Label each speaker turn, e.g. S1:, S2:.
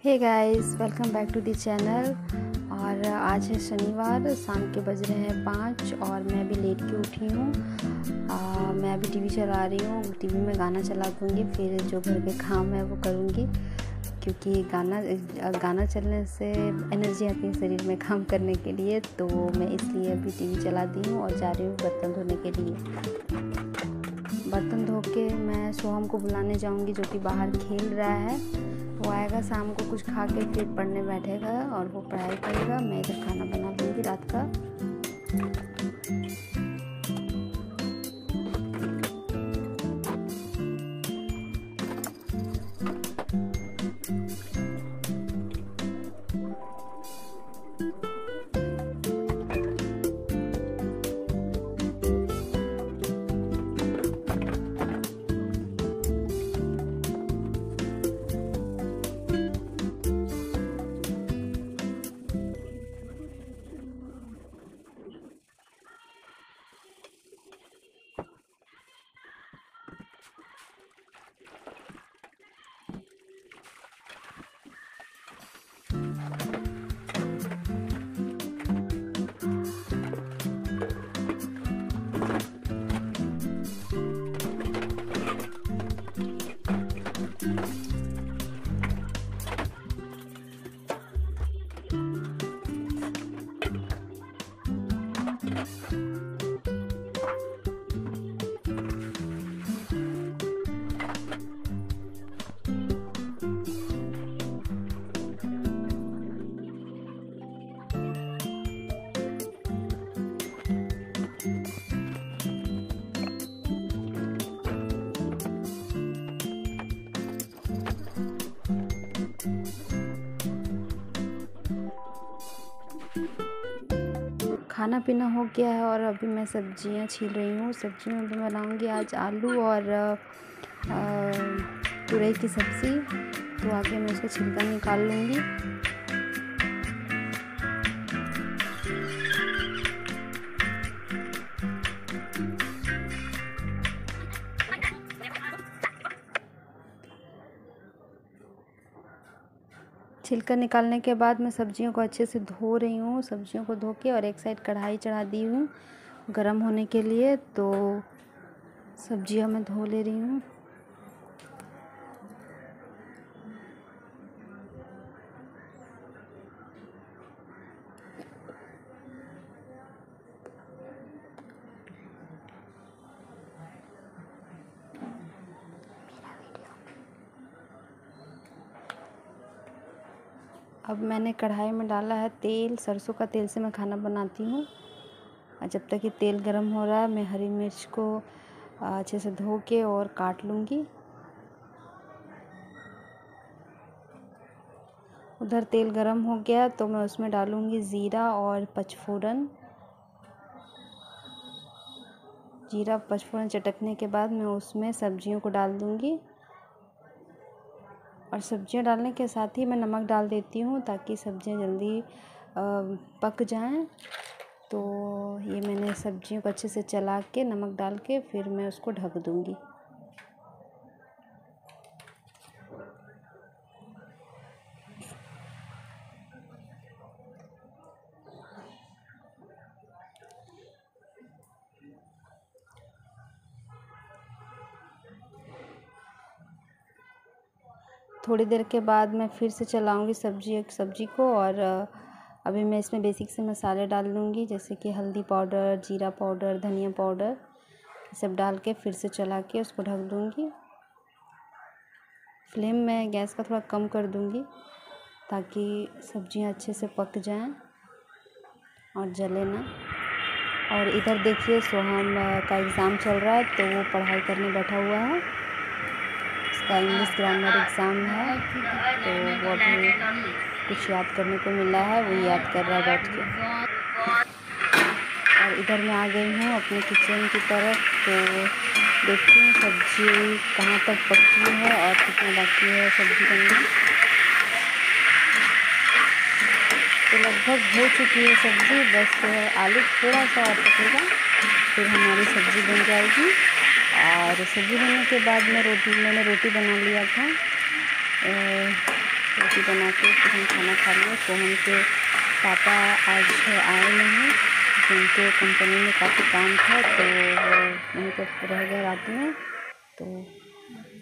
S1: Hey guys, welcome back to the channel. और आज है शनिवार, शाम के बज रहे हैं 5 और मैं अभी लेट के उठी हूँ। मैं अभी टीवी चला रही हूँ। टीवी में गाना चला दूँगी, फिर जो घर के काम है वो करूँगी, क्योंकि गाना चलने से एनर्जी आती है शरीर में काम करने के लिए। तो मैं इसलिए अभी टीवी चला दी हूँ और जा रही हूँ बर्तन धोने के लिए। बर्तन धो के मैं सोहम को बुलाने जाऊँगी, जो कि बाहर खेल रहा है। वो आएगा, शाम को कुछ खा के फिर पढ़ने बैठेगा और वो पढ़ाई करेगा। मैं इधर खाना बना लूँगी रात का। खाना पीना हो गया है और अभी मैं सब्जियां छील रही हूँ। सब्जी में भी बनाऊँगी आज आलू और तुरई की सब्ज़ी। तो आगे मैं उसका छिलका निकाल लूँगी। छिलका निकालने के बाद मैं सब्जियों को अच्छे से धो रही हूँ। सब्जियों को धो के और एक साइड कढ़ाई चढ़ा दी हूँ गरम होने के लिए। तो सब्जियाँ मैं धो ले रही हूँ। अब मैंने कढ़ाई में डाला है तेल। सरसों का तेल से मैं खाना बनाती हूँ। और जब तक ये तेल गरम हो रहा है, मैं हरी मिर्च को अच्छे से धो के और काट लूँगी। उधर तेल गरम हो गया तो मैं उसमें डालूँगी ज़ीरा और पचफोरन। जीरा पचफोरन चटकने के बाद मैं उसमें सब्जियों को डाल दूँगी। और सब्जियां डालने के साथ ही मैं नमक डाल देती हूँ, ताकि सब्जियां जल्दी पक जाएं। तो ये मैंने सब्जियों को अच्छे से चला के नमक डाल के फिर मैं उसको ढक दूँगी। थोड़ी देर के बाद मैं फिर से चलाऊँगी सब्जी को। और अभी मैं इसमें बेसिक से मसाले डाल लूँगी, जैसे कि हल्दी पाउडर, जीरा पाउडर, धनिया पाउडर, ये सब डाल के फिर से चला के उसको ढक दूँगी। फ्लेम मैं गैस का थोड़ा कम कर दूँगी, ताकि सब्जियां अच्छे से पक जाएं और जले ना। और इधर देखिए, सोहम का एग्ज़ाम चल रहा है, तो वो पढ़ाई करने बैठा हुआ है। उसका इंग्लिश ग्रामर एग्ज़ाम है, तो वो अभी कुछ याद करने को मिला है, वो याद कर रहा है बैठ के। और इधर मैं आ गई हूँ अपने किचन की तरफ। तो देखती हूँ सब्ज़ी कहाँ तक पकी है और कितना बाकी है सब्ज़ी बनने। तो लगभग हो चुकी है सब्ज़ी, बस आलू थोड़ा सा और पकेगा, फिर हमारी सब्ज़ी बन जाएगी। और सब्ज़ी बनने के बाद मैंने रोटी बना लिया था। तो रोटी बना के फिर हम खाना खा लिए। सोहम के पापा आज आए नहीं, उनके कंपनी में काफ़ी काम था तो वो वहीं पर रह गए रात में। तो